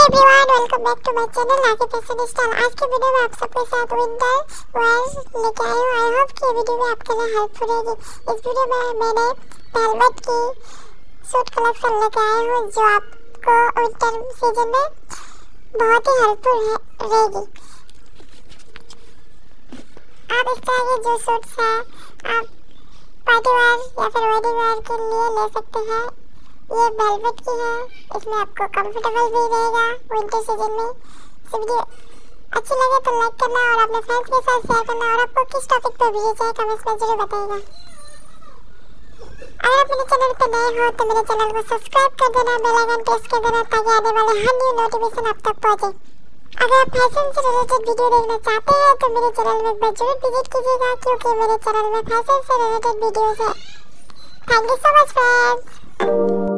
Everyone, welcome back to my channel आगे fashion style. आज के वीडियो में आप सबके साथ विंटर वेयर लेके आई हूँ। आई होप कि ये वीडियो में आपके लिए हेल्पफुल रहेगी। इस वीडियो में मैंने वेलवेट की सूट कलेक्शन लेके आई हूँ जो आपको विंटर सीजन में बहुत ही हेल्पफुल रहेगी। आप इस तरह के जो सूट्स हैं आप पार्टी वेयर या फिर वेडिंग वेयर के लिए ले सकते हैं। ये वेलवेट की है, इसमें आपको कंफर्टेबल भी रहेगा विंटर सीजन में। तो वीडियो अच्छी लगे तो लाइक करना और अपने फ्रेंड्स के साथ शेयर करना और आपको किस टॉपिक पर वीडियो चाहिए कमेंट्स में जरूर बताइएगा। अगर आप मेरे चैनल पर नए हो तो मेरे चैनल को सब्सक्राइब कर देना, बेल आइकन प्रेस कर देना ताकि आने वाले हर न्यू नोटिफिकेशन आप तक पहुंचे। अगर आप फैशन से रिलेटेड वीडियो देखना चाहते हैं तो मेरे चैनल में एक बार जरूर विजिट कीजिएगा क्योंकि मेरे चैनल में फैशन से रिलेटेड वीडियोस है। Thank you so much friends.